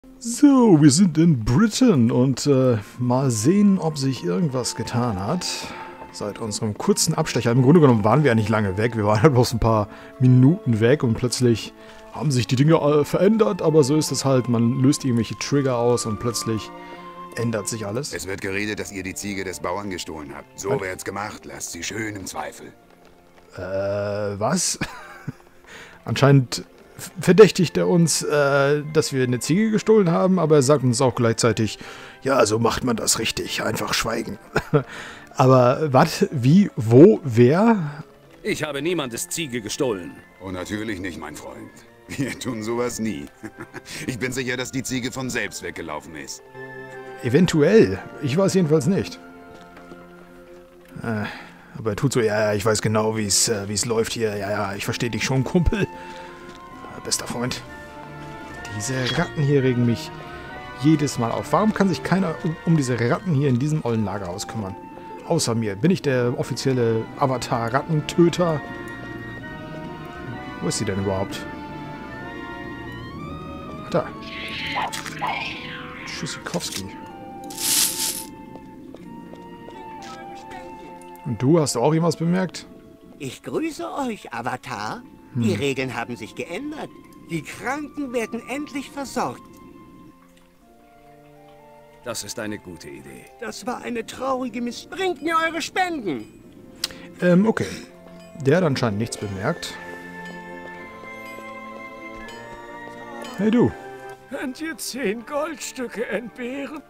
So, wir sind in Britain und mal sehen, ob sich irgendwas getan hat. Seit unserem kurzen Abstecher. Im Grunde genommen waren wir ja nicht lange weg. Wir waren halt bloß ein paar Minuten weg und plötzlich haben sich die Dinge verändert. Aber so ist es halt. Man löst irgendwelche Trigger aus und plötzlich ändert sich alles. Es wird geredet, dass ihr die Ziege des Bauern gestohlen habt. So wird's gemacht. Lasst sie schön im Zweifel. Was? Anscheinend verdächtigt er uns, dass wir eine Ziege gestohlen haben, aber er sagt uns auch gleichzeitig, ja, so macht man das richtig, einfach schweigen. Aber was, wie, wo, wer? Ich habe niemandes Ziege gestohlen. Oh, natürlich nicht, mein Freund. Wir tun sowas nie. Ich bin sicher, dass die Ziege von selbst weggelaufen ist. Eventuell. Ich weiß jedenfalls nicht. Aber er tut so, ja, ich weiß genau, wie es läuft hier. Ja, ich verstehe dich schon, Kumpel. Bester Freund. Diese Ratten hier regen mich jedes Mal auf. Warum kann sich keiner um diese Ratten hier in diesem ollen Lagerhaus kümmern? Außer mir. Bin ich der offizielle Avatar-Rattentöter? Wo ist sie denn überhaupt? Ach, da. Tschüssikowski. Und du, hast du auch irgendwas bemerkt? Ich grüße euch, Avatar. Die Regeln haben sich geändert. Die Kranken werden endlich versorgt. Das ist eine gute Idee. Das war eine traurige Bringt mir eure Spenden. Okay. Der hat anscheinend nichts bemerkt. Hey, du. Könnt ihr 10 Goldstücke entbehren?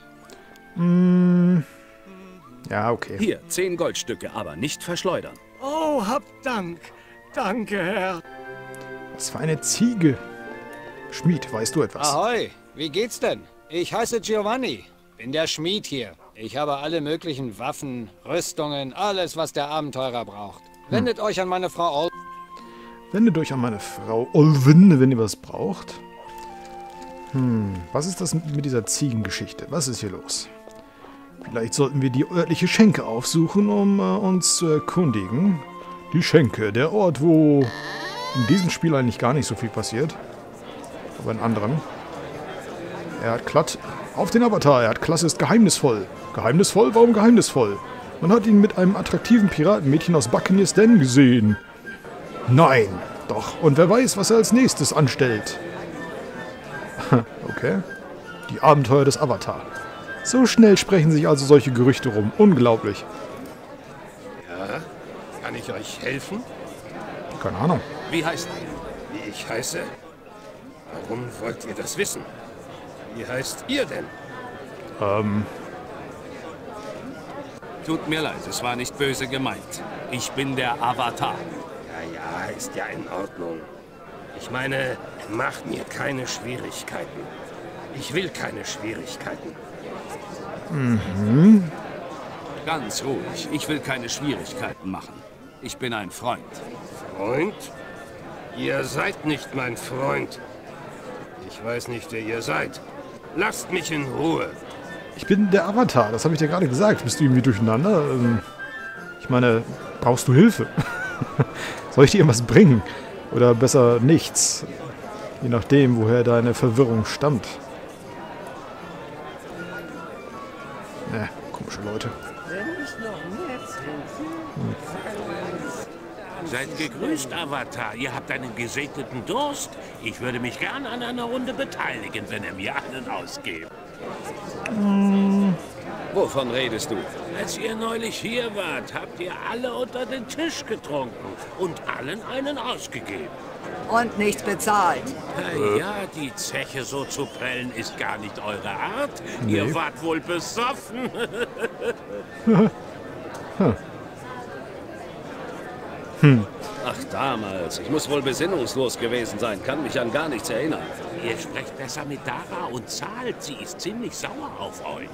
Ja, okay. Hier, 10 Goldstücke, aber nicht verschleudern. Oh, habt Dank. Danke, Herr. Was für eine Ziege. Schmied, weißt du etwas? Ahoi, wie geht's denn? Ich heiße Giovanni, bin der Schmied hier. Ich habe alle möglichen Waffen, Rüstungen, alles, was der Abenteurer braucht. Wendet euch an meine Frau Wendet euch an meine Frau Olwen, wenn ihr was braucht. Was ist das mit dieser Ziegengeschichte? Was ist hier los? Vielleicht sollten wir die örtliche Schenke aufsuchen, um uns zu erkundigen. Die Schenke, der Ort, wo in diesem Spiel eigentlich gar nicht so viel passiert. Aber in anderen. Er hat glatt auf den Avatar. Er hat Klasse, ist geheimnisvoll. Geheimnisvoll? Warum geheimnisvoll? Man hat ihn mit einem attraktiven Piratenmädchen aus Buccaneer's Den gesehen. Nein, doch. Und wer weiß, was er als nächstes anstellt. Okay. Die Abenteuer des Avatar. So schnell sprechen sich also solche Gerüchte rum. Unglaublich. Ja, kann ich euch helfen? Keine Ahnung. Wie heißt ihr? Wie ich heiße? Warum wollt ihr das wissen? Wie heißt ihr denn? Tut mir leid, es war nicht böse gemeint. Ich bin der Avatar. Ja, ist ja in Ordnung. Ich meine, macht mir keine Schwierigkeiten. Ich will keine Schwierigkeiten. Ganz ruhig, ich will keine Schwierigkeiten machen. Ich bin ein Freund. Freund? Ihr seid nicht mein Freund. Ich weiß nicht, wer ihr seid. Lasst mich in Ruhe. Ich bin der Avatar, das habe ich dir gerade gesagt. Bist du irgendwie durcheinander? Ich meine, brauchst du Hilfe? Soll ich dir irgendwas bringen? Oder besser nichts? Je nachdem, woher deine Verwirrung stammt. Komische Leute. Seid gegrüßt, Avatar. Ihr habt einen gesegneten Durst. Ich würde mich gern an einer Runde beteiligen, wenn ihr mir einen ausgebt. Wovon redest du? Als ihr neulich hier wart, habt ihr alle unter den Tisch getrunken und allen einen ausgegeben. Und nichts bezahlt. Ja, die Zeche so zu prellen ist gar nicht eure Art. Nee. Ihr wart wohl besoffen. Ach, damals. Ich muss wohl besinnungslos gewesen sein. Kann mich an gar nichts erinnern. Ihr sprecht besser mit Dara und zahlt. Sie ist ziemlich sauer auf euch.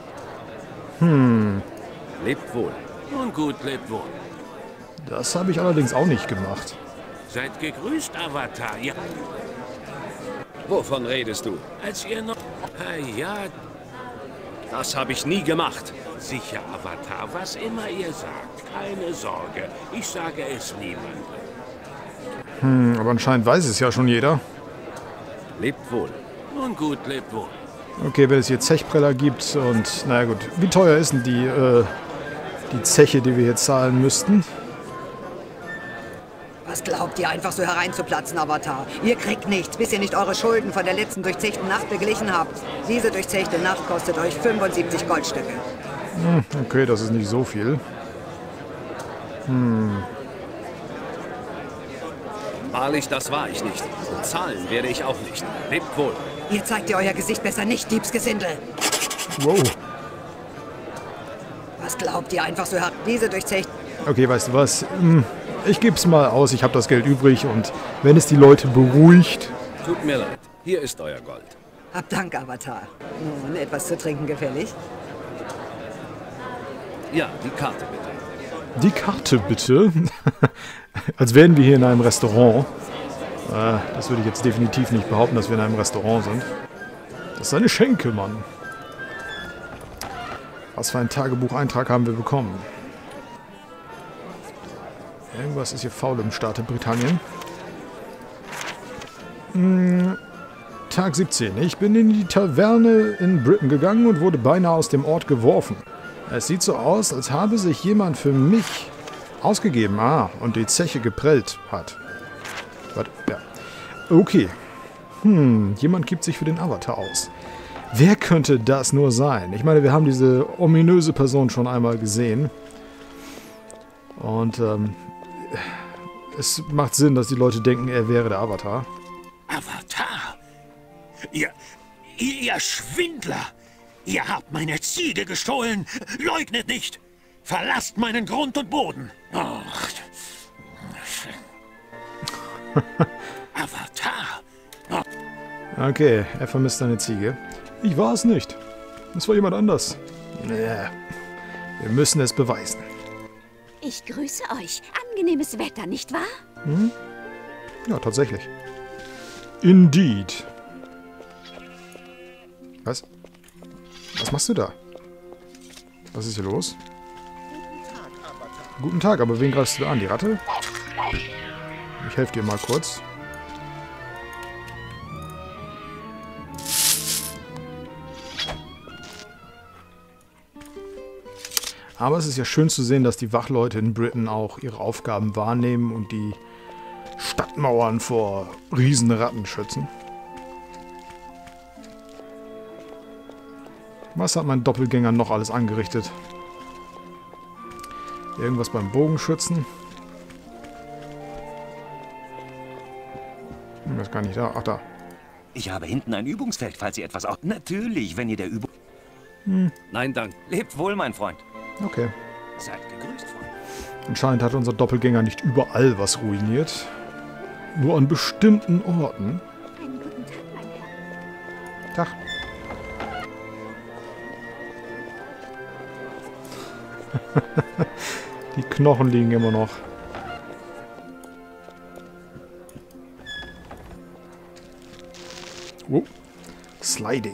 Lebt wohl. Nun gut, lebt wohl. Das habe ich allerdings auch nicht gemacht. Seid gegrüßt, Avatar. Ja, Wovon redest du? als ihr noch... Ja, Das habe ich nie gemacht. sicher, Avatar. Was immer ihr sagt. Keine Sorge. Ich sage es niemandem. Aber anscheinend weiß es ja schon jeder. Lebt wohl. Nun gut, lebt wohl. Okay, wenn es hier Zechpreller gibt und, naja gut, wie teuer ist denn die Zeche, die wir hier zahlen müssten? Was glaubt ihr, einfach so hereinzuplatzen, Avatar? Ihr kriegt nichts, bis ihr nicht eure Schulden von der letzten durchzechten Nacht beglichen habt. Diese durchzechte Nacht kostet euch 75 Goldstücke. Okay, das ist nicht so viel. Wahrlich, das war ich nicht. Und zahlen werde ich auch nicht. Lebt wohl. Ihr zeigt ihr euer Gesicht besser nicht, Diebsgesindel. Wow. Was glaubt ihr, einfach so diese durchzechte... Okay, weißt du was? Ich gebe es mal aus, ich habe das Geld übrig und wenn es die Leute beruhigt... Tut mir leid. Hier ist euer Gold. Habt Dank, Avatar. Nun, etwas zu trinken gefällig? Ja, die Karte bitte. Die Karte bitte? Als wären wir hier in einem Restaurant. Das würde ich jetzt definitiv nicht behaupten, dass wir in einem Restaurant sind. Das ist eine Schenke, Mann. Was für einen Tagebucheintrag haben wir bekommen? Irgendwas ist hier faul im Staate Britannien. Tag 17. Ich bin in die Taverne in Britain gegangen und wurde beinahe aus dem Ort geworfen. Es sieht so aus, als habe sich jemand für mich ausgegeben. Und die Zeche geprellt hat. Warte, ja. Okay. Jemand gibt sich für den Avatar aus. Wer könnte das nur sein? Ich meine, wir haben diese ominöse Person schon einmal gesehen. Und, es macht Sinn, dass die Leute denken, er wäre der Avatar. Avatar? Ihr Schwindler! Ihr habt meine Ziege gestohlen! Leugnet nicht! Verlasst meinen Grund und Boden! Ach. Avatar! Okay, er vermisst seine Ziege. Ich war es nicht. Es war jemand anders. Wir müssen es beweisen. Ich grüße euch. Angenehmes Wetter, nicht wahr? Ja, tatsächlich. Indeed. Was? Was machst du da? Was ist hier los? Guten Tag, aber wen greifst du da an? Die Ratte? Ich helfe dir mal kurz. Aber es ist ja schön zu sehen, dass die Wachleute in Britain auch ihre Aufgaben wahrnehmen und die Stadtmauern vor Riesenratten schützen. Was hat mein Doppelgänger noch alles angerichtet? Irgendwas beim Bogenschützen? Das ist gar nicht da. Ach, da. Ich habe hinten ein Übungsfeld, falls ihr etwas... Natürlich, wenn ihr der Übung... Nein, danke. Lebt wohl, mein Freund. Okay. Seid gegrüßt, Freund. Anscheinend hat unser Doppelgänger nicht überall was ruiniert. Nur an bestimmten Orten. Einen guten Tag, mein Herr. Tag. Die Knochen liegen immer noch. Oh. Sliding.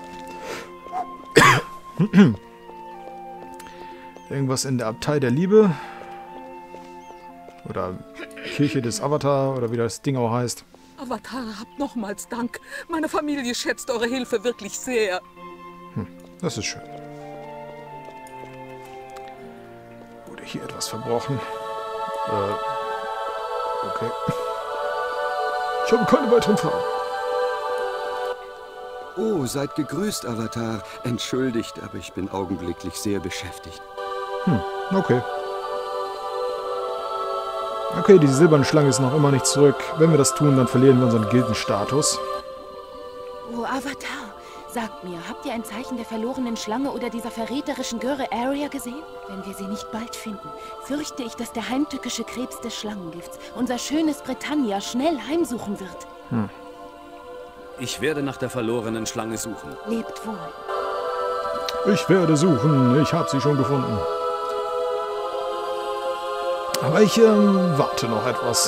Irgendwas in der Abtei der Liebe. Oder Kirche des Avatar, oder wie das Ding auch heißt. Avatar, habt nochmals Dank. Meine Familie schätzt eure Hilfe wirklich sehr. Das ist schön. Wurde hier etwas verbrochen? Okay. Ich habe keine weiteren Fragen. Oh, seid gegrüßt, Avatar. Entschuldigt, aber ich bin augenblicklich sehr beschäftigt. Okay. Okay, die silberne Schlange ist noch immer nicht zurück. Wenn wir das tun, dann verlieren wir unseren Gildenstatus. Oh, Avatar, sagt mir, habt ihr ein Zeichen der verlorenen Schlange oder dieser verräterischen Göre Aria gesehen? Wenn wir sie nicht bald finden, fürchte ich, dass der heimtückische Krebs des Schlangengifts unser schönes Britannia schnell heimsuchen wird. Ich werde nach der verlorenen Schlange suchen. Lebt wohl. Ich werde suchen. Ich habe sie schon gefunden. Aber ich warte noch etwas.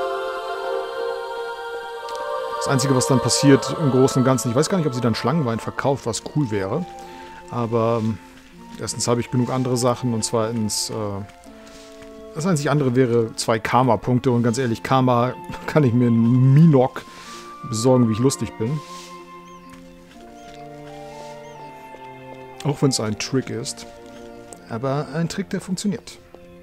Das Einzige, was dann passiert im Großen und Ganzen, ich weiß gar nicht, ob sie dann Schlangenwein verkauft, was cool wäre. Aber erstens habe ich genug andere Sachen und zweitens, das einzig andere wäre 2 Karma-Punkte. Und ganz ehrlich, Karma kann ich mir in Minok besorgen, wie ich lustig bin. Auch wenn es ein Trick ist. Aber ein Trick, der funktioniert.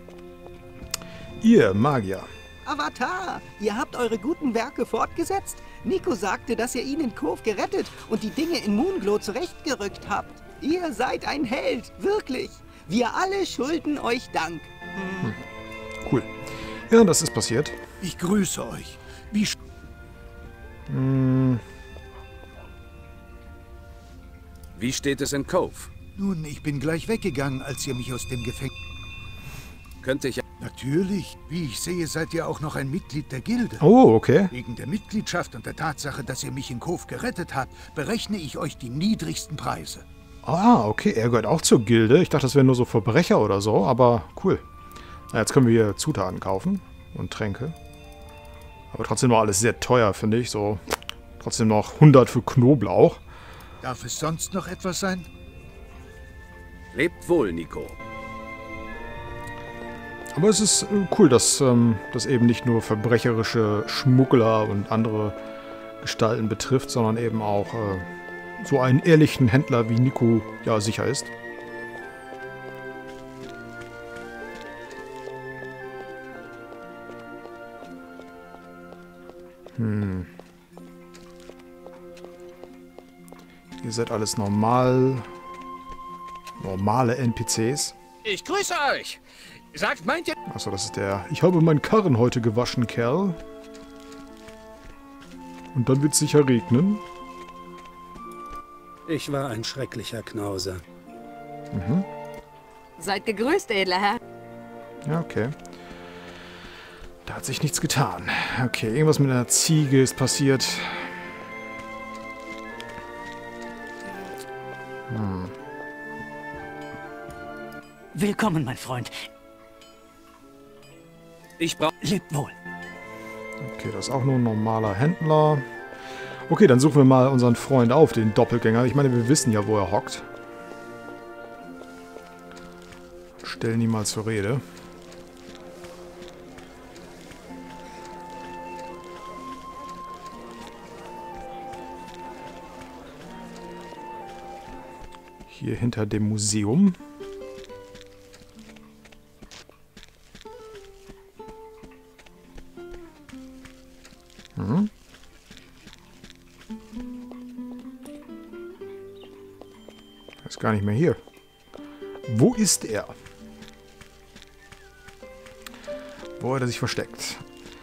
Ihr Magier. Avatar, ihr habt eure guten Werke fortgesetzt. Nico sagte, dass ihr ihn in Cove gerettet und die Dinge in Moonglow zurechtgerückt habt. Ihr seid ein Held, wirklich. Wir alle schulden euch Dank. Cool. Ja, das ist passiert. Ich grüße euch. Wie steht es in Cove? Nun, ich bin gleich weggegangen, als ihr mich aus dem Gefängnis... Könnte ich... Natürlich. Wie ich sehe, seid ihr auch noch ein Mitglied der Gilde. Oh, okay. Wegen der Mitgliedschaft und der Tatsache, dass ihr mich in Cove gerettet habt, berechne ich euch die niedrigsten Preise. Ah, okay. Er gehört auch zur Gilde. Ich dachte, das wären nur so Verbrecher oder so, aber cool. Na, jetzt können wir hier Zutaten kaufen und Tränke. Aber trotzdem noch alles sehr teuer, finde ich. So, trotzdem noch 100 für Knoblauch. Darf es sonst noch etwas sein? Lebt wohl, Nico. Aber es ist cool, dass das eben nicht nur verbrecherische Schmuggler und andere Gestalten betrifft, sondern eben auch so einen ehrlichen Händler wie Nico ja sicher ist. Ihr seid alles normale NPCs. Ich grüße euch. Sagt, meint ihr... Achso, das ist der... Ich habe meinen Karren heute gewaschen, Kerl. Und dann wird es sicher regnen. Ich war ein schrecklicher Knauser. Mhm. Seid gegrüßt, edler Herr. Ja, okay. Da hat sich nichts getan. Okay, irgendwas mit einer Ziege ist passiert. Willkommen, mein Freund. Ich brauche... Lebt wohl. Okay, das ist auch nur ein normaler Händler. Okay, dann suchen wir mal unseren Freund auf, den Doppelgänger. Ich meine, wir wissen ja, wo er hockt. Stellen ihn mal zur Rede. Hier hinter dem Museum. Er ist gar nicht mehr hier. Wo ist er? Wo hat er sich versteckt?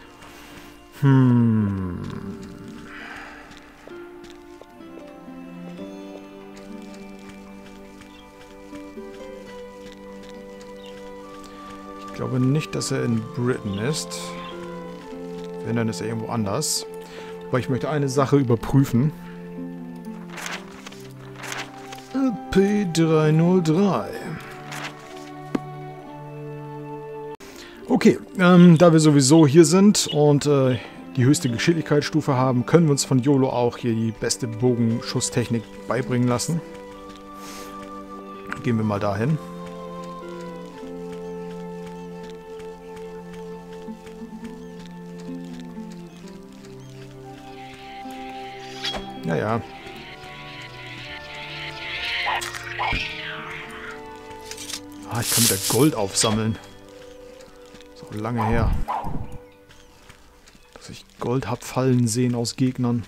Ich glaube nicht, dass er in Britain ist. Wenn, dann ist er irgendwo anders. Aber ich möchte eine Sache überprüfen. P303. Okay, da wir sowieso hier sind und die höchste Geschicklichkeitsstufe haben, können wir uns von YOLO auch hier die beste Bogenschusstechnik beibringen lassen. Gehen wir mal dahin. Ja. Ah, ich kann wieder Gold aufsammeln. So lange her. Dass ich Gold hab fallen sehen aus Gegnern.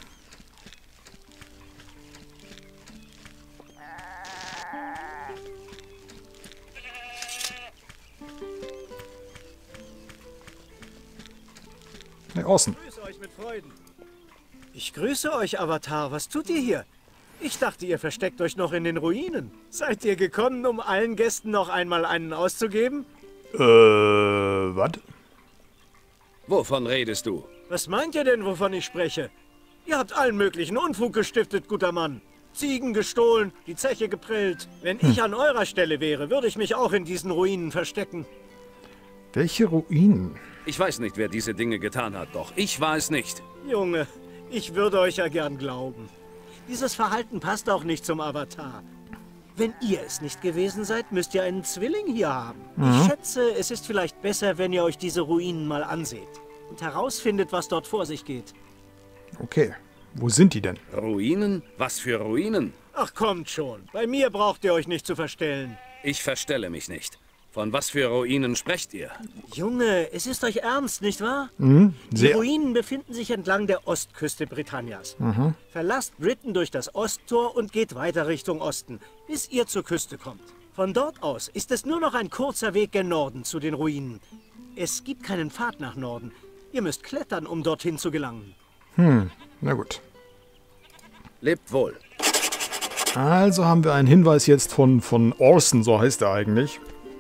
Hey, Orson. Ich grüße euch mit Freuden. Ich grüße euch, Avatar. Was tut ihr hier? Ich dachte, ihr versteckt euch noch in den Ruinen. Seid ihr gekommen, um allen Gästen noch einmal einen auszugeben? Was? Wovon redest du? Was meint ihr denn, wovon ich spreche? Ihr habt allen möglichen Unfug gestiftet, guter Mann. Ziegen gestohlen, die Zeche geprellt. Wenn ich an eurer Stelle wäre, würde ich mich auch in diesen Ruinen verstecken. Welche Ruinen? Ich weiß nicht, wer diese Dinge getan hat, doch ich war es nicht. Junge, ich würde euch ja gern glauben. Dieses Verhalten passt auch nicht zum Avatar. Wenn ihr es nicht gewesen seid, müsst ihr einen Zwilling hier haben. Ich schätze, es ist vielleicht besser, wenn ihr euch diese Ruinen mal anseht und herausfindet, was dort vor sich geht. Okay, Wo sind die denn? Ruinen? Was für Ruinen? Ach, kommt schon. Bei mir braucht ihr euch nicht zu verstellen. Ich verstelle mich nicht. Von was für Ruinen sprecht ihr? Junge, es ist euch ernst, nicht wahr? Die Sehr. Ruinen befinden sich entlang der Ostküste Britannias. Mhm. Verlasst Britain durch das Osttor und geht weiter Richtung Osten, bis ihr zur Küste kommt. Von dort aus ist es nur noch ein kurzer Weg gen Norden zu den Ruinen. Es gibt keinen Pfad nach Norden. Ihr müsst klettern, um dorthin zu gelangen. Na gut. Lebt wohl. Also haben wir einen Hinweis jetzt von Orson, so heißt er eigentlich.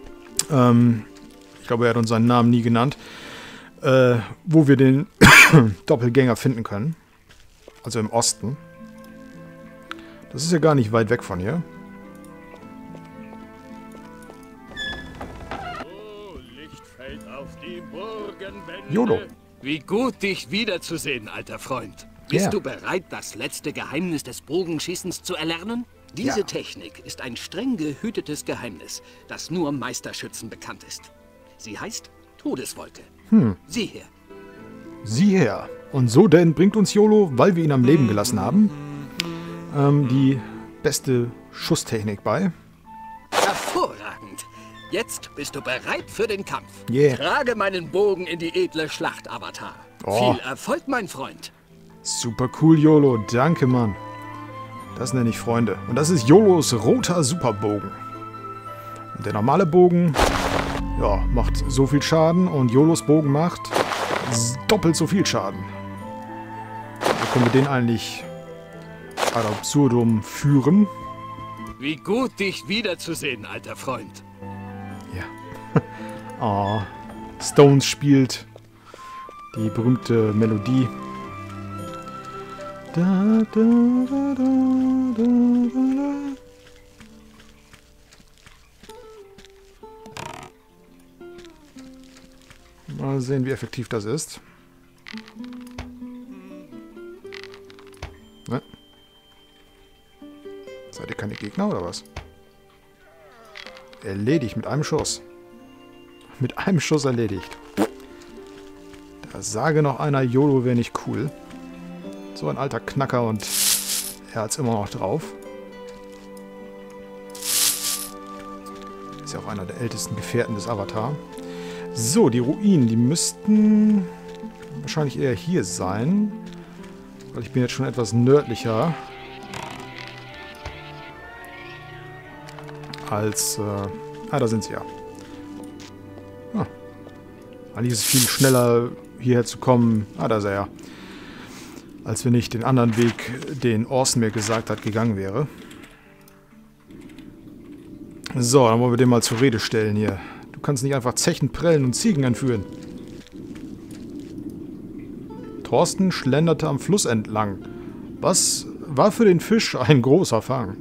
Ich glaube, er hat uns seinen Namen nie genannt. Wo wir den Doppelgänger finden können. Also im Osten. Das ist ja gar nicht weit weg von hier. YOLO. Wie gut, dich wiederzusehen, alter Freund. Bist Ja. du bereit, das letzte Geheimnis des Bogenschießens zu erlernen? Diese Ja. Technik ist ein streng gehütetes Geheimnis, das nur Meisterschützen bekannt ist. Sie heißt Todeswolke. Sieh her. Sieh her. Und so denn bringt uns YOLO, weil wir ihn am Leben gelassen haben, die beste Schusstechnik bei. Hervorragend. Jetzt bist du bereit für den Kampf. Yeah. Trage meinen Bogen in die edle Schlacht, Avatar. Oh. Viel Erfolg, mein Freund. Super cool, YOLO. Danke, Mann. Das nenne ich Freunde. Und das ist YOLOs roter Superbogen. Und der normale Bogen, ja, macht so viel Schaden und YOLOs Bogen macht doppelt so viel Schaden. Da können wir den eigentlich ad absurdum führen. Wie gut, dich wiederzusehen, alter Freund. Oh, Stones spielt die berühmte Melodie. Da, da, da, da, da, da. Mal sehen, wie effektiv das ist. Ne? Seid ihr keine Gegner oder was? Erledigt mit einem Schuss. Mit einem Schuss erledigt. Da sage noch einer, YOLO wäre nicht cool. So ein alter Knacker und er hat's immer noch drauf. Ist ja auch einer der ältesten Gefährten des Avatar. So, die Ruinen, die müssten wahrscheinlich eher hier sein. Weil ich bin jetzt schon etwas nördlicher. Als, da sind sie ja. Eigentlich ist es viel schneller, hierher zu kommen. Da ist er ja. Als wenn ich den anderen Weg, den Orson mir gesagt hat, gegangen wäre. So, dann wollen wir den mal zur Rede stellen hier. Du kannst nicht einfach Zechen prellen und Ziegen entführen. Thorsten schlenderte am Fluss entlang. Was war für den Fisch ein großer Fang?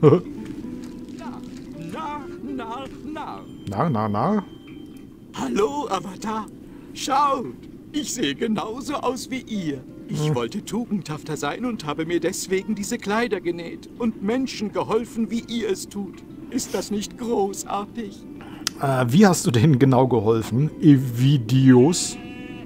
Na? Hallo, Avatar. Schaut, ich sehe genauso aus wie ihr. Ich wollte tugendhafter sein und habe mir deswegen diese Kleider genäht und Menschen geholfen, wie ihr es tut. Ist das nicht großartig? Wie hast du denen genau geholfen? Evidios?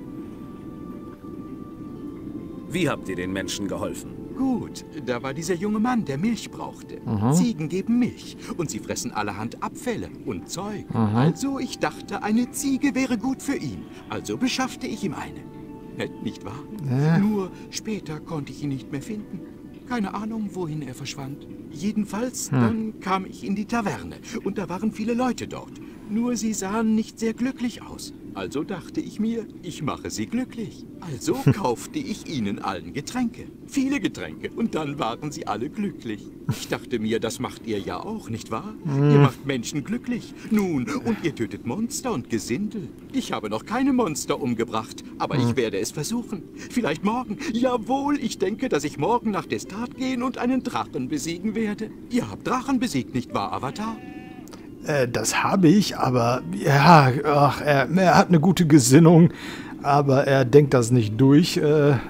Wie habt ihr den Menschen geholfen? Gut, da war dieser junge Mann, der Milch brauchte. Mhm. Ziegen geben Milch und sie fressen allerhand Abfälle und Zeug. Mhm. Also ich dachte, eine Ziege wäre gut für ihn. Also beschaffte ich ihm eine. Nett, nicht wahr? Nur später konnte ich ihn nicht mehr finden. Keine Ahnung, wohin er verschwand. Jedenfalls, dann kam ich in die Taverne und da waren viele Leute dort. Nur sie sahen nicht sehr glücklich aus. Also dachte ich mir, ich mache sie glücklich. Also kaufte ich ihnen allen Getränke. Viele Getränke. Und dann waren sie alle glücklich. Ich dachte mir, das macht ihr ja auch, nicht wahr? Ihr macht Menschen glücklich. Nun, und ihr tötet Monster und Gesindel. Ich habe noch keine Monster umgebracht, aber ich werde es versuchen. Vielleicht morgen. Jawohl, ich denke, dass ich morgen nach Destat gehen und einen Drachen besiegen werde. Ihr habt Drachen besiegt, nicht wahr, Avatar? Das habe ich, aber ja, ach, er hat eine gute Gesinnung, aber er denkt das nicht durch.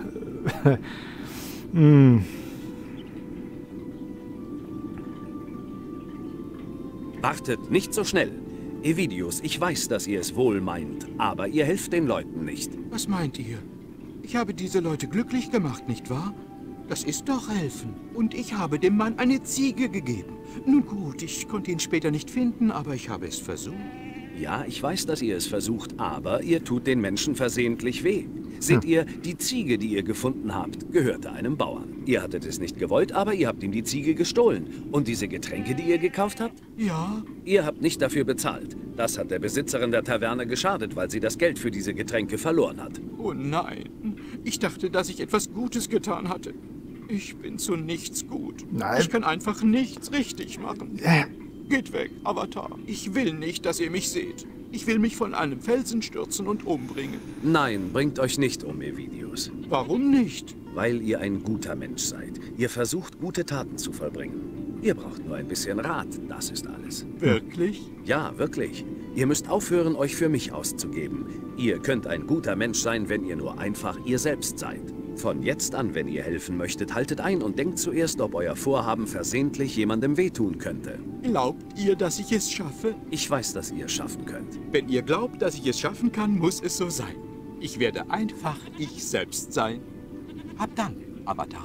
Wartet, nicht so schnell. Evidius, ich weiß, dass ihr es wohl meint, aber ihr helft den Leuten nicht. Was meint ihr? Ich habe diese Leute glücklich gemacht, nicht wahr? Das ist doch helfen. Und ich habe dem Mann eine Ziege gegeben. Nun gut, ich konnte ihn später nicht finden, aber ich habe es versucht. Ja, ich weiß, dass ihr es versucht, aber ihr tut den Menschen versehentlich weh. Seht ihr, die Ziege, die ihr gefunden habt, gehörte einem Bauern. Ihr hattet es nicht gewollt, aber ihr habt ihm die Ziege gestohlen. Und diese Getränke, die ihr gekauft habt? Ja. Ihr habt nicht dafür bezahlt. Das hat der Besitzerin der Taverne geschadet, weil sie das Geld für diese Getränke verloren hat. Oh nein, ich dachte, dass ich etwas Gutes getan hatte. Ich bin zu nichts gut. Nein. Ich kann einfach nichts richtig machen. Geht weg, Avatar. Ich will nicht, dass ihr mich seht. Ich will mich von einem Felsen stürzen und umbringen. Nein, bringt euch nicht um, Evidius. Warum nicht? Weil ihr ein guter Mensch seid. Ihr versucht, gute Taten zu vollbringen. Ihr braucht nur ein bisschen Rat, das ist alles. Wirklich? Ja, wirklich. Ihr müsst aufhören, euch für mich auszugeben. Ihr könnt ein guter Mensch sein, wenn ihr nur einfach ihr selbst seid. Von jetzt an, wenn ihr helfen möchtet, haltet ein und denkt zuerst, ob euer Vorhaben versehentlich jemandem wehtun könnte. Glaubt ihr, dass ich es schaffe? Ich weiß, dass ihr es schaffen könnt. Wenn ihr glaubt, dass ich es schaffen kann, muss es so sein. Ich werde einfach ich selbst sein. Hab Dank, Avatar.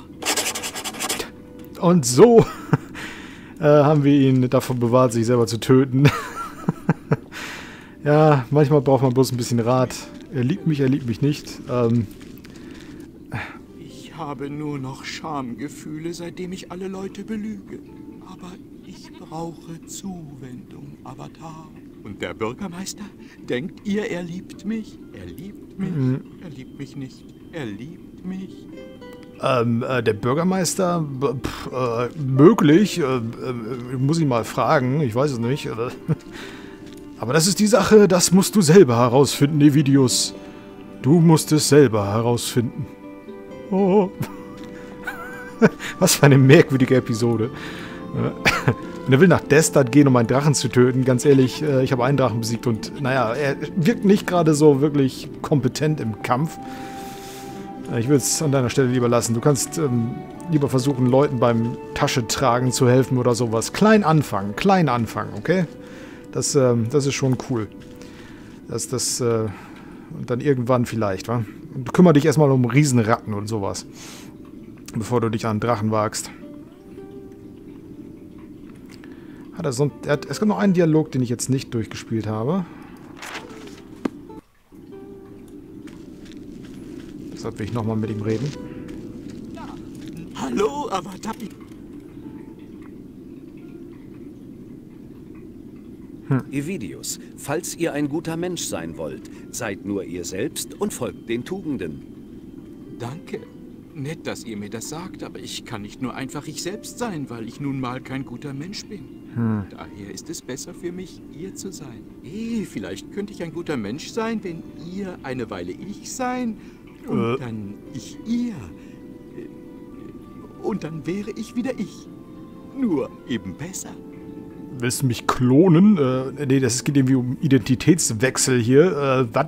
Und so haben wir ihn davon bewahrt, sich selber zu töten. Ja, manchmal braucht man bloß ein bisschen Rat. Er liebt mich nicht. Ich habe nur noch Schamgefühle, seitdem ich alle Leute belüge. Aber ich brauche Zuwendung, Avatar. Und der Bürgermeister? Denkt ihr, er liebt mich? Er liebt mich. Er liebt mich nicht. Er liebt mich. Der Bürgermeister? Möglich. Muss ich mal fragen. Ich weiß es nicht. Aber das ist die Sache, das musst du selber herausfinden, Evidius. Du musst es selber herausfinden. Oh. Was für eine merkwürdige Episode. Und er will nach Destad gehen, um einen Drachen zu töten. Ganz ehrlich, ich habe einen Drachen besiegt und naja, er wirkt nicht gerade so wirklich kompetent im Kampf. Ich würde es an deiner Stelle lieber lassen. Du kannst lieber versuchen, Leuten beim Taschetragen zu helfen oder sowas. Klein anfangen, okay? Das ist schon cool. Und dann irgendwann vielleicht, wa? Und kümmere dich erstmal um Riesenratten und sowas. Bevor du dich an einen Drachen wagst. Es gibt noch einen Dialog, den ich jetzt nicht durchgespielt habe. Deshalb will ich nochmal mit ihm reden. Hallo, Avatar. Evidius, falls ihr ein guter Mensch sein wollt, seid nur ihr selbst und folgt den Tugenden. Danke. Nett, dass ihr mir das sagt, aber ich kann nicht nur einfach ich selbst sein, weil ich nun mal kein guter Mensch bin. Daher ist es besser für mich, ihr zu sein. Vielleicht könnte ich ein guter Mensch sein, wenn ihr eine Weile ich sein und dann ich ihr. Und dann wäre ich wieder ich. Nur eben besser. Willst du mich klonen? Nee, das geht irgendwie um Identitätswechsel hier. Was?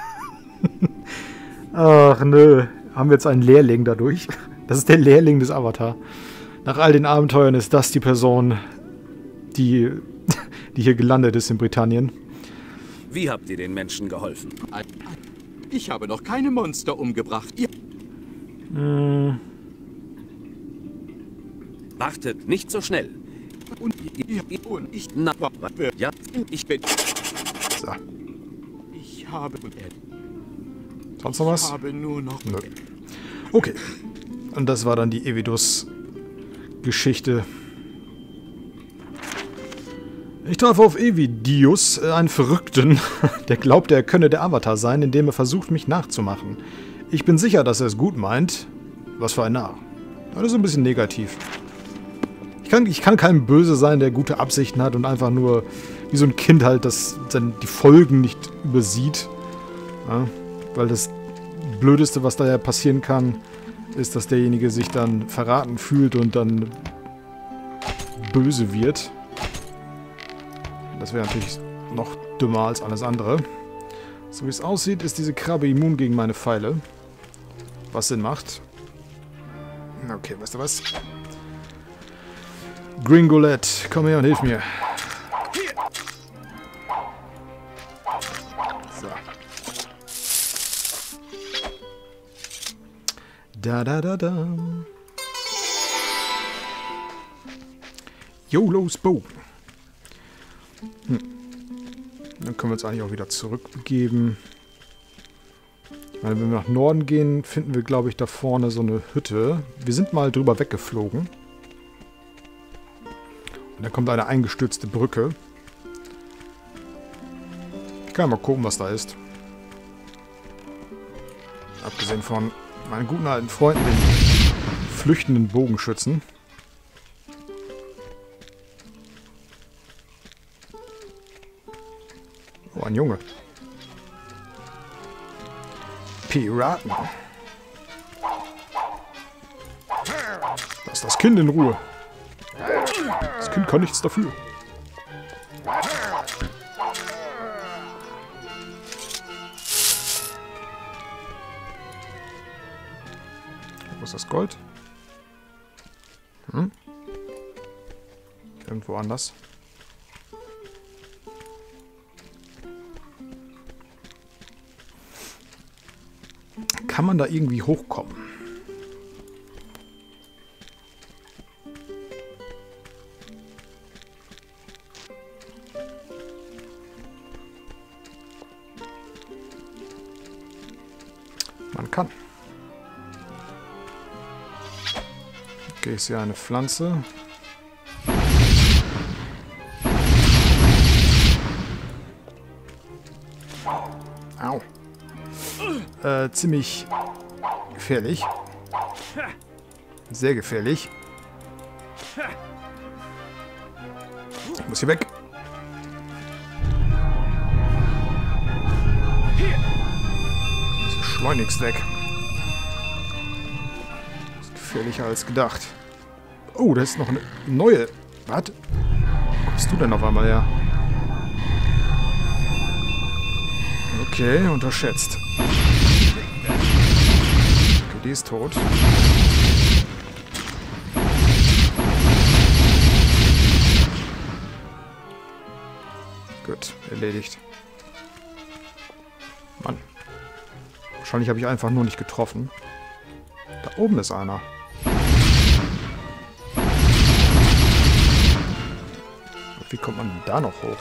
Ach, nö. Haben wir jetzt einen Lehrling dadurch? Das ist der Lehrling des Avatar. Nach all den Abenteuern ist das die Person, die hier gelandet ist in Britannien. Wie habt ihr den Menschen geholfen? Ich habe noch keine Monster umgebracht. Wartet, nicht so schnell. Und ich... Ja, ich bin... So. Ich habe... Sonst noch was? Ich habe nur noch... Nö. Okay. Und das war dann die Evidus-Geschichte. Ich traf auf Evidius, einen Verrückten, der glaubte, er könne der Avatar sein, indem er versucht, mich nachzumachen. Ich bin sicher, dass er es gut meint. Was für ein Narr. Das ist ein bisschen negativ. Ich kann kein Böse sein, der gute Absichten hat und einfach nur wie so ein Kind halt, das dann die Folgen nicht übersieht. Ja, weil das Blödeste, was da ja passieren kann, ist, dass derjenige sich dann verraten fühlt und dann böse wird. Das wäre natürlich noch dümmer als alles andere. So wie es aussieht, ist diese Krabbe immun gegen meine Pfeile. Was Sinn macht. Okay, weißt du was? Gringolette, komm her und hilf mir. So. Da. YOLO's Bogen. Dann können wir uns eigentlich auch wieder zurückbegeben. Ich meine, wenn wir nach Norden gehen, finden wir, glaube ich, da vorne so eine Hütte. Wir sind mal drüber weggeflogen. Und da kommt eine eingestürzte Brücke. Ich kann mal gucken, was da ist. Abgesehen von meinen guten alten Freunden, den flüchtenden Bogenschützen. Oh, ein Junge. Piraten. Lass das Kind in Ruhe. Das Kind kann nichts dafür. Wo ist das Gold? Irgendwo anders. Kann man da irgendwie hochkommen? Man kann. Okay, ich sehe eine Pflanze. Au. Ziemlich gefährlich. Sehr gefährlich. Ich muss hier weg. Ich muss schleunigst weg. Das ist gefährlicher als gedacht. Oh, da ist noch eine neue. Was? Wo kommst du denn auf einmal her? Okay, unterschätzt. Okay, die ist tot. Gut, erledigt. Mann. Wahrscheinlich habe ich einfach nur nicht getroffen. Da oben ist einer. Wie kommt man da noch hoch?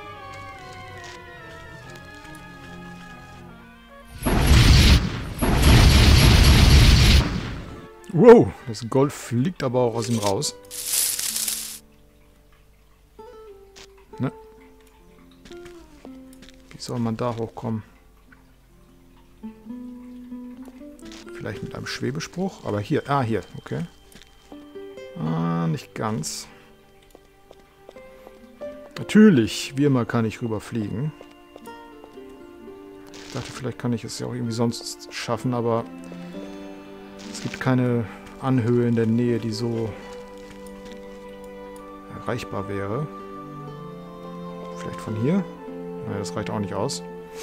Wow, das Gold fliegt aber auch aus ihm raus. Ne? Wie soll man da hochkommen? Vielleicht mit einem Schwebespruch? Aber hier, hier, okay. Nicht ganz. Natürlich, wie immer kann ich rüberfliegen. Ich dachte, vielleicht kann ich es ja auch irgendwie sonst schaffen, aber es gibt keine Anhöhe in der Nähe, die so erreichbar wäre. Vielleicht von hier? Naja, das reicht auch nicht aus.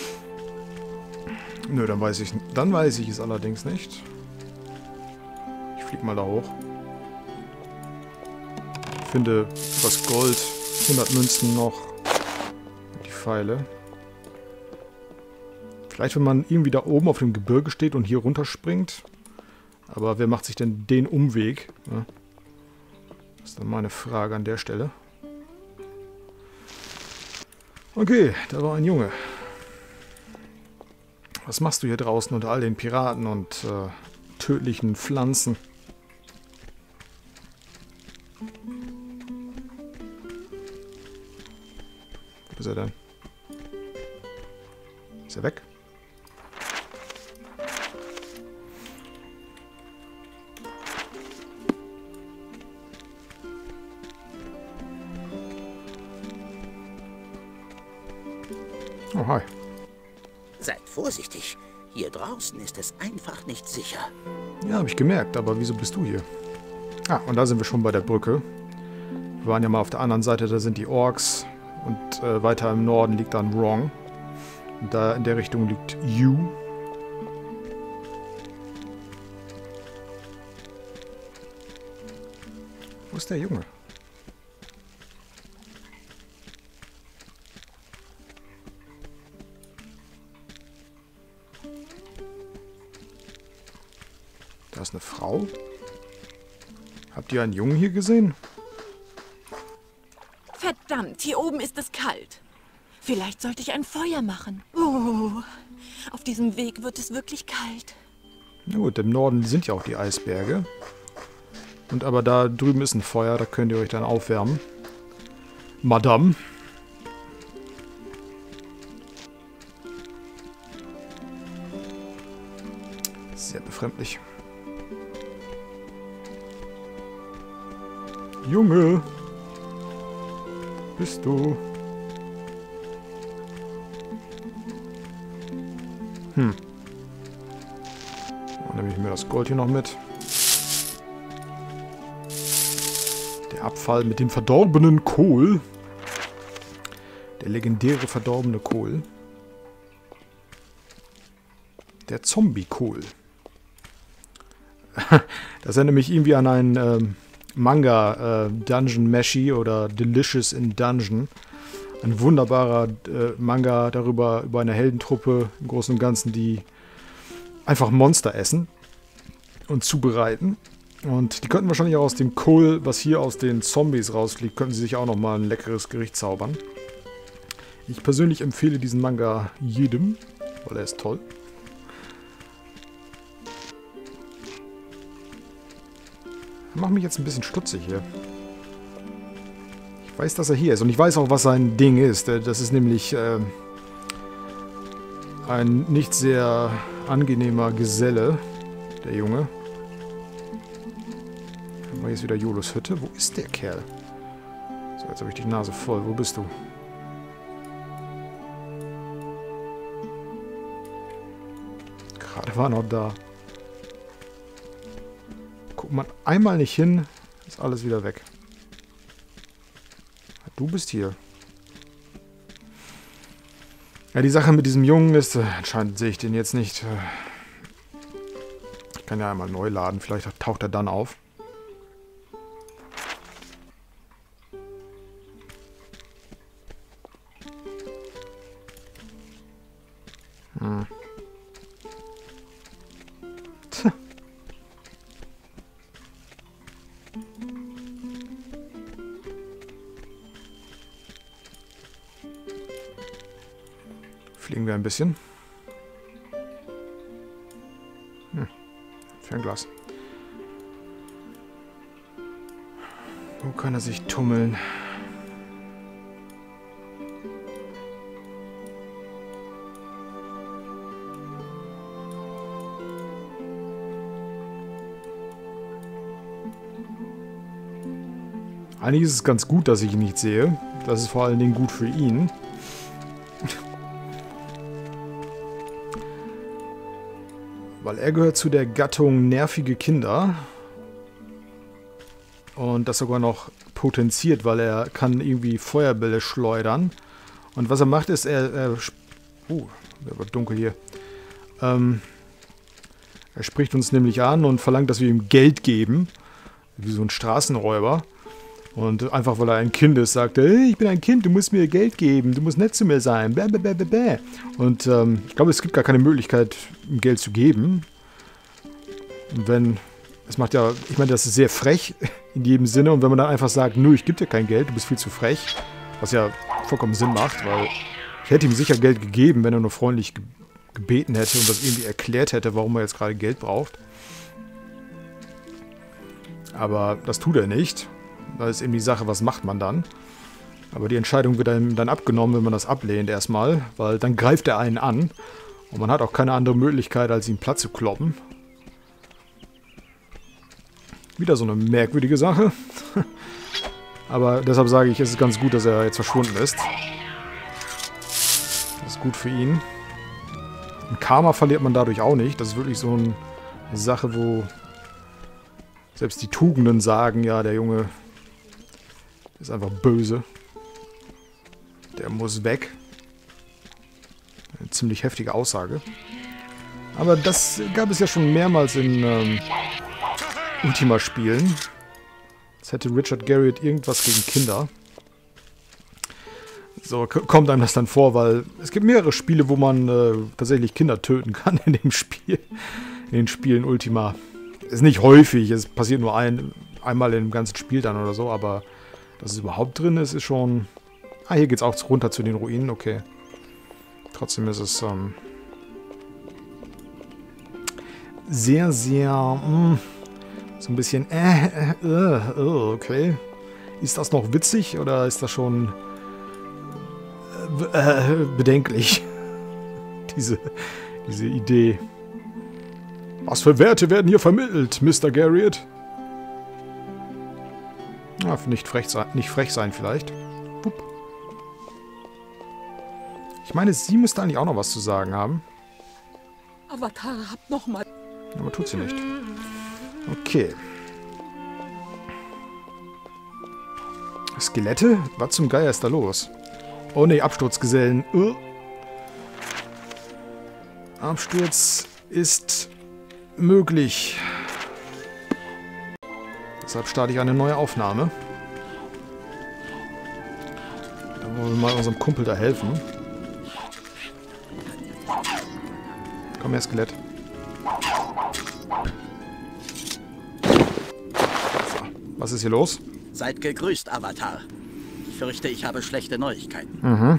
Nö, dann weiß ich es allerdings nicht. Ich fliege mal da hoch. Ich finde das Gold, 100 Münzen noch. Die Pfeile. Vielleicht, wenn man irgendwie da oben auf dem Gebirge steht und hier runterspringt. Aber wer macht sich denn den Umweg? Ja. Das ist dann meine Frage an der Stelle. Okay, da war ein Junge. Was machst du hier draußen unter all den Piraten und tödlichen Pflanzen? Wo ist er denn? Ist er weg? Oh, hi. Seid vorsichtig. Hier draußen ist es einfach nicht sicher. Ja, habe ich gemerkt, aber wieso bist du hier? Ah, und da sind wir schon bei der Brücke. Wir waren ja mal auf der anderen Seite, da sind die Orks. Und weiter im Norden liegt dann Wrong. Und da in der Richtung liegt You. Wo ist der Junge? Da ist eine Frau. Habt ihr einen Jungen hier gesehen? Verdammt, hier oben ist es kalt. Vielleicht sollte ich ein Feuer machen. Oh, auf diesem Weg wird es wirklich kalt. Na gut, im Norden sind ja auch die Eisberge. Und aber da drüben ist ein Feuer, da könnt ihr euch dann aufwärmen. Madame. Sehr befremdlich. Junge. Bist du? Dann nehme ich mir das Gold hier noch mit. Der Abfall mit dem verdorbenen Kohl. Der legendäre verdorbene Kohl. Der Zombie-Kohl. Das erinnert mich irgendwie an einen Manga, Dungeon Meshi oder Delicious in Dungeon. Ein wunderbarer Manga darüber, über eine Heldentruppe im Großen und Ganzen, die einfach Monster essen und zubereiten. Und die könnten wahrscheinlich auch aus dem Kohl, was hier aus den Zombies rausfliegt, könnten sie sich auch nochmal ein leckeres Gericht zaubern. Ich persönlich empfehle diesen Manga jedem, weil er ist toll. Macht mich jetzt ein bisschen stutzig hier. Ich weiß, dass er hier ist und ich weiß auch, was sein Ding ist. Das ist nämlich ein nicht sehr angenehmer Geselle, der Junge. Hier ist wieder Jolos Hütte. Wo ist der Kerl? So, jetzt habe ich die Nase voll. Wo bist du? Gerade war noch da. Guckt man einmal nicht hin, ist alles wieder weg. Du bist hier. Ja, die Sache mit diesem Jungen ist, anscheinend sehe ich den jetzt nicht. Ich kann ja einmal neu laden, vielleicht taucht er dann auf. Fliegen wir ein bisschen. Fernglas. Wo kann er sich tummeln? Eigentlich ist es ganz gut, dass ich ihn nicht sehe. Das ist vor allen Dingen gut für ihn. Weil er gehört zu der Gattung nervige Kinder. Und das sogar noch potenziert, weil er kann irgendwie Feuerbälle schleudern. Und was er macht ist, der wird dunkel hier. Er spricht uns nämlich an und verlangt, dass wir ihm Geld geben. Wie so ein Straßenräuber. Und einfach, weil er ein Kind ist, sagt er, hey, ich bin ein Kind, du musst mir Geld geben, du musst nett zu mir sein. Bäh. Und ich glaube, es gibt gar keine Möglichkeit, ihm Geld zu geben. Und wenn, es macht ja, ich meine, das ist sehr frech in jedem Sinne. Und wenn man dann einfach sagt, nö, ich gebe dir kein Geld, du bist viel zu frech. Was ja vollkommen Sinn macht, weil ich hätte ihm sicher Geld gegeben, wenn er nur freundlich gebeten hätte und das irgendwie erklärt hätte, warum er jetzt gerade Geld braucht. Aber das tut er nicht. Da ist eben die Sache, was macht man dann? Aber die Entscheidung wird einem dann abgenommen, wenn man das ablehnt erstmal, weil dann greift er einen an und man hat auch keine andere Möglichkeit, als ihn platt zu kloppen. Wieder so eine merkwürdige Sache. Aber deshalb sage ich, es ist ganz gut, dass er jetzt verschwunden ist. Das ist gut für ihn. Und Karma verliert man dadurch auch nicht. Das ist wirklich so eine Sache, wo selbst die Tugenden sagen, ja, der Junge ist einfach böse. Der muss weg. Eine ziemlich heftige Aussage. Aber das gab es ja schon mehrmals in Ultima-Spielen. Jetzt hätte Richard Garriott irgendwas gegen Kinder. So kommt einem das dann vor, weil es gibt mehrere Spiele, wo man tatsächlich Kinder töten kann in dem Spiel. In den Spielen Ultima. Ist nicht häufig, es passiert nur einmal im ganzen Spiel dann oder so, aber Dass es überhaupt drin ist, ist schon... Ah, hier geht's auch runter zu den Ruinen, okay. Trotzdem ist es sehr, sehr... so ein bisschen... okay. Ist das noch witzig oder ist das schon bedenklich? Diese Idee. Was für Werte werden hier vermittelt, Mr. Garriott? Ja, nicht frech sein vielleicht. Wupp. Ich meine, sie müsste eigentlich auch noch was zu sagen haben. Avatar, habt noch mal. Aber tut sie nicht. Okay. Skelette? Was zum Geier ist da los? Oh ne, Absturzgesellen. Absturz ist möglich. Deshalb starte ich eine neue Aufnahme. Da wollen wir mal unserem Kumpel da helfen. Komm her, Skelett. So, was ist hier los? Seid gegrüßt, Avatar. Ich fürchte, ich habe schlechte Neuigkeiten. Mhm.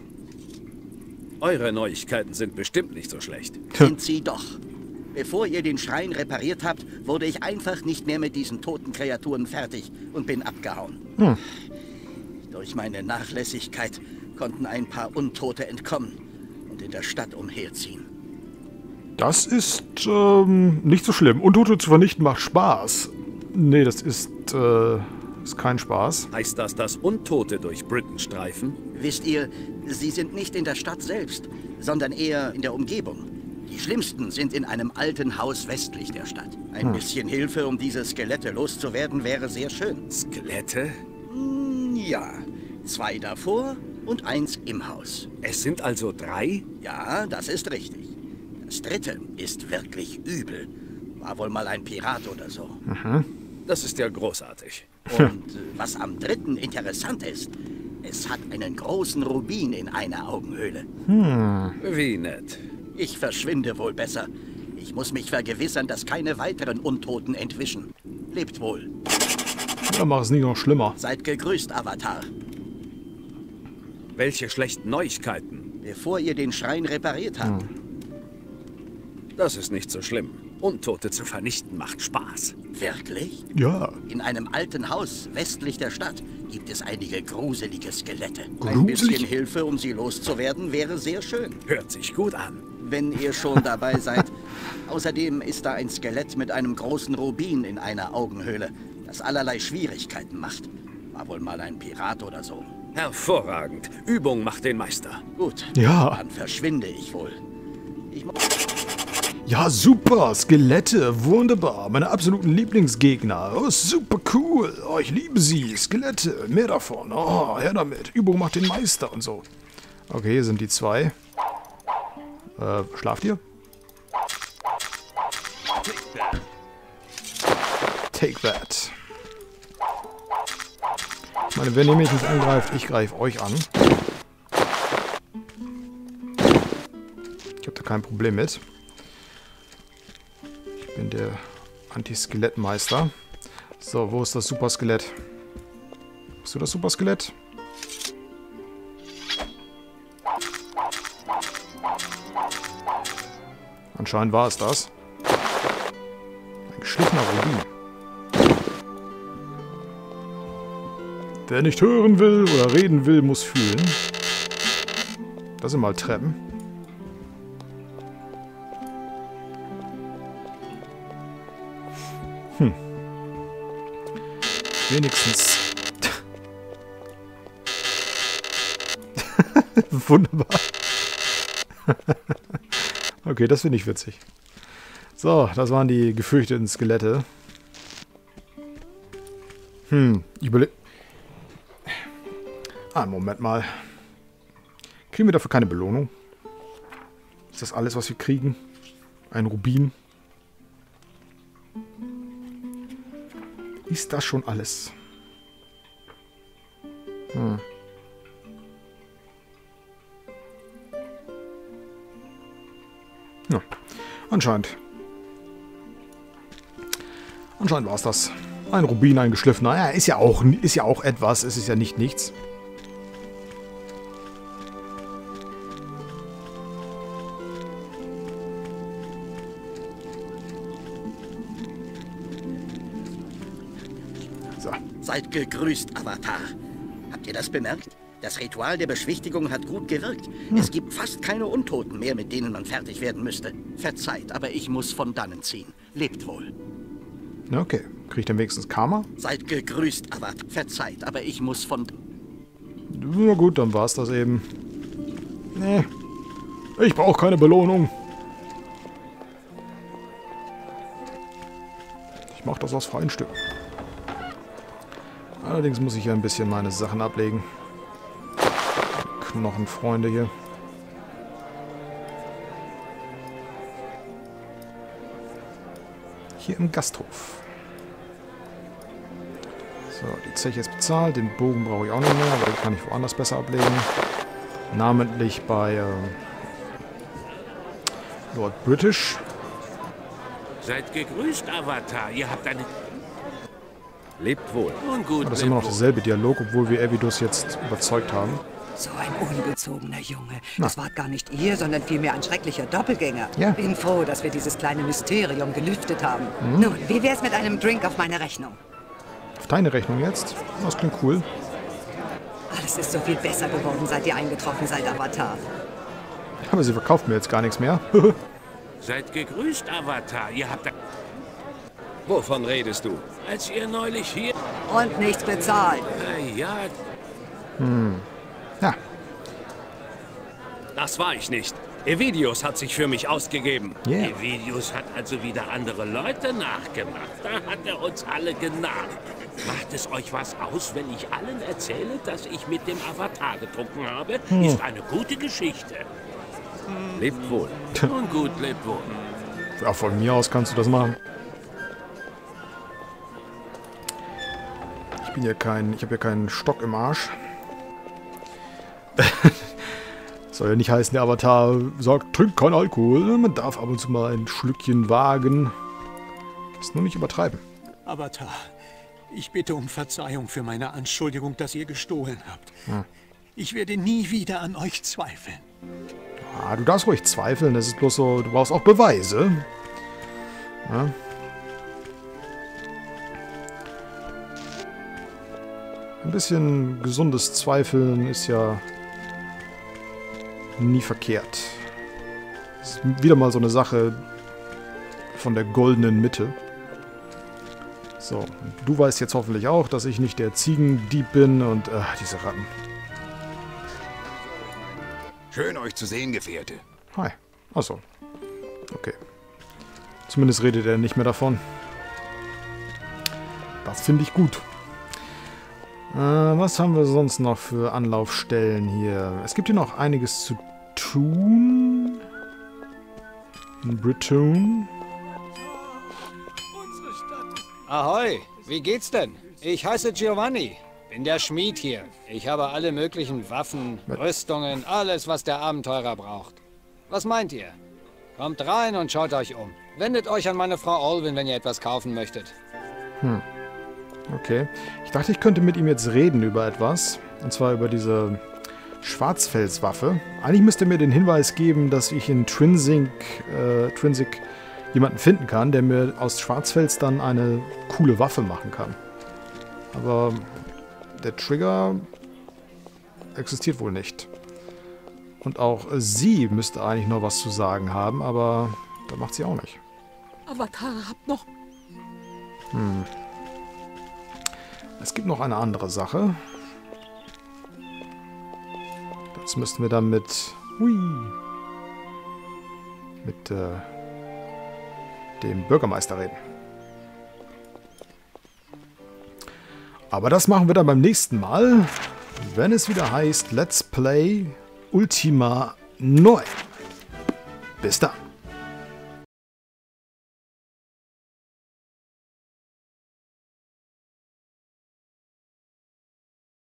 Eure Neuigkeiten sind bestimmt nicht so schlecht. Sind sie doch. Bevor ihr den Schrein repariert habt, wurde ich einfach nicht mehr mit diesen toten Kreaturen fertig und bin abgehauen. Hm. Durch meine Nachlässigkeit konnten ein paar Untote entkommen und in der Stadt umherziehen. Das ist nicht so schlimm. Untote zu vernichten macht Spaß. Nee, das ist kein Spaß. Heißt das, dass Untote durch Britain streifen? Wisst ihr, sie sind nicht in der Stadt selbst, sondern eher in der Umgebung. Die schlimmsten sind in einem alten Haus westlich der Stadt. Ein bisschen Hilfe, um diese Skelette loszuwerden, wäre sehr schön. Skelette? Ja, 2 davor und 1 im Haus. Es sind also 3? Ja, das ist richtig. Das 3. ist wirklich übel. War wohl mal ein Pirat oder so. Mhm. Das ist ja großartig. Und was am 3. interessant ist, es hat einen großen Rubin in einer Augenhöhle. Wie nett. Ich verschwinde wohl besser. Ich muss mich vergewissern, dass keine weiteren Untoten entwischen. Lebt wohl. Dann mach es nicht noch schlimmer. Seid gegrüßt, Avatar. Welche schlechten Neuigkeiten? Bevor ihr den Schrein repariert habt. Das ist nicht so schlimm. Untote zu vernichten macht Spaß. Wirklich? Ja. In einem alten Haus westlich der Stadt gibt es einige gruselige Skelette. Ein Gruselig? bisschen Hilfe, um sie loszuwerden, wäre sehr schön. Hört sich gut an. Wenn ihr schon dabei seid. Außerdem ist da ein Skelett mit einem großen Rubin in einer Augenhöhle, das allerlei Schwierigkeiten macht. War wohl mal ein Pirat oder so. Hervorragend. Übung macht den Meister. Gut. Ja. Dann verschwinde ich wohl. Ja, super. Skelette. Wunderbar. Meine absoluten Lieblingsgegner. Oh, super cool. Oh, ich liebe sie. Skelette. Mehr davon. Oh, her damit. Übung macht den Meister und so. Okay, hier sind die 2. Schlaft ihr? Take that. Ich meine, wenn ihr mich nicht angreift, ich greife euch an. Ich habe da kein Problem mit. Ich bin der Anti-Skelett-Meister. So, wo ist das Superskelett? Bist du das Superskelett? Anscheinend war es das. Ein geschliffener Rubin. Wer nicht hören will oder reden will, muss fühlen. Das sind mal Treppen. Wenigstens. Wunderbar. Okay, das finde ich witzig. So, das waren die gefürchteten Skelette. Moment mal. Kriegen wir dafür keine Belohnung? Ist das alles, was wir kriegen? Ein Rubin? Ist das schon alles? Ja, anscheinend. Anscheinend war es das. Ein Rubin, ein geschliffener. Ja, ist ja auch etwas. Es ist ja nicht nichts. So. Seid gegrüßt, Avatar. Habt ihr das bemerkt? Das Ritual der Beschwichtigung hat gut gewirkt. Es gibt fast keine Untoten mehr, mit denen man fertig werden müsste. Verzeiht, aber ich muss von dannen ziehen. Lebt wohl. Okay. Kriegt er wenigstens Karma? Seid gegrüßt, Avatar. Verzeiht, aber ich muss von... Na gut, dann war's das eben. Nee. Ich brauche keine Belohnung. Ich mache das aus freien Stücken. Allerdings muss ich ja ein bisschen meine Sachen ablegen. Knochenfreunde hier. Hier im Gasthof. So, die Zeche ist bezahlt. Den Bogen brauche ich auch nicht mehr, aber den kann ich woanders besser ablegen. Namentlich bei Lord British. Seid gegrüßt, Avatar. Ihr habt eine... Lebt wohl. Nun gut, Das ist immer noch derselbe Dialog, obwohl wir Evidus jetzt überzeugt haben. So ein ungezogener Junge. Das war gar nicht ihr, sondern vielmehr ein schrecklicher Doppelgänger. Ja. Bin froh, dass wir dieses kleine Mysterium gelüftet haben. Nun, wie wär's mit einem Drink auf meine Rechnung? Auf deine Rechnung jetzt? Das klingt cool. Alles ist so viel besser geworden, seit ihr eingetroffen seid, Avatar. Aber sie verkauft mir jetzt gar nichts mehr. Seid gegrüßt, Avatar. Ihr habt... Wovon redest du? Als ihr neulich hier... Und nichts bezahlt. Ja. Ja. Das war ich nicht. Evidius hat sich für mich ausgegeben. Yeah. Evidius hat also wieder andere Leute nachgemacht. Da hat er uns alle genagt. Macht es euch was aus, wenn ich allen erzähle, dass ich mit dem Avatar getrunken habe? Ist eine gute Geschichte. Lebt wohl. Nun gut, lebt wohl. Ja, von mir aus kannst du das machen. Ich bin ja ich habe ja keinen Stock im Arsch. Soll ja nicht heißen, der Avatar sagt, trink kein Alkohol. Man darf ab und zu mal ein Schlückchen wagen. Das nur nicht übertreiben. Avatar, ich bitte um Verzeihung für meine Anschuldigung, dass ihr gestohlen habt. Ich werde nie wieder an euch zweifeln. Ah, du darfst ruhig zweifeln. Das ist bloß so, du brauchst auch Beweise. Ja. Ein bisschen gesundes Zweifeln ist ja nie verkehrt. Das ist wieder mal so eine Sache von der goldenen Mitte. So, du weißt jetzt hoffentlich auch, dass ich nicht der Ziegendieb bin und diese Ratten. Schön, euch zu sehen, Gefährte. Hi. Achso. Okay. Zumindest redet er nicht mehr davon. Das finde ich gut. Was haben wir sonst noch für Anlaufstellen hier? Es gibt hier noch einiges zu tun. In Breton. Ahoi, wie geht's denn? Ich heiße Giovanni, bin der Schmied hier. Ich habe alle möglichen Waffen, Rüstungen, alles, was der Abenteurer braucht. Was meint ihr? Kommt rein und schaut euch um. Wendet euch an meine Frau Olwyn, wenn ihr etwas kaufen möchtet. Okay. Ich dachte, ich könnte mit ihm jetzt reden über etwas. Und zwar über diese Schwarzfelswaffe. Eigentlich müsste er mir den Hinweis geben, dass ich in Trinsic jemanden finden kann, der mir aus Schwarzfels dann eine coole Waffe machen kann. Aber der Trigger existiert wohl nicht. Und auch sie müsste eigentlich noch was zu sagen haben, aber da macht sie auch nicht. Avatar habt noch... Es gibt noch eine andere Sache. Jetzt müssten wir dann mit dem Bürgermeister reden. Aber das machen wir dann beim nächsten Mal, wenn es wieder heißt Let's Play Ultima 9. Bis dann.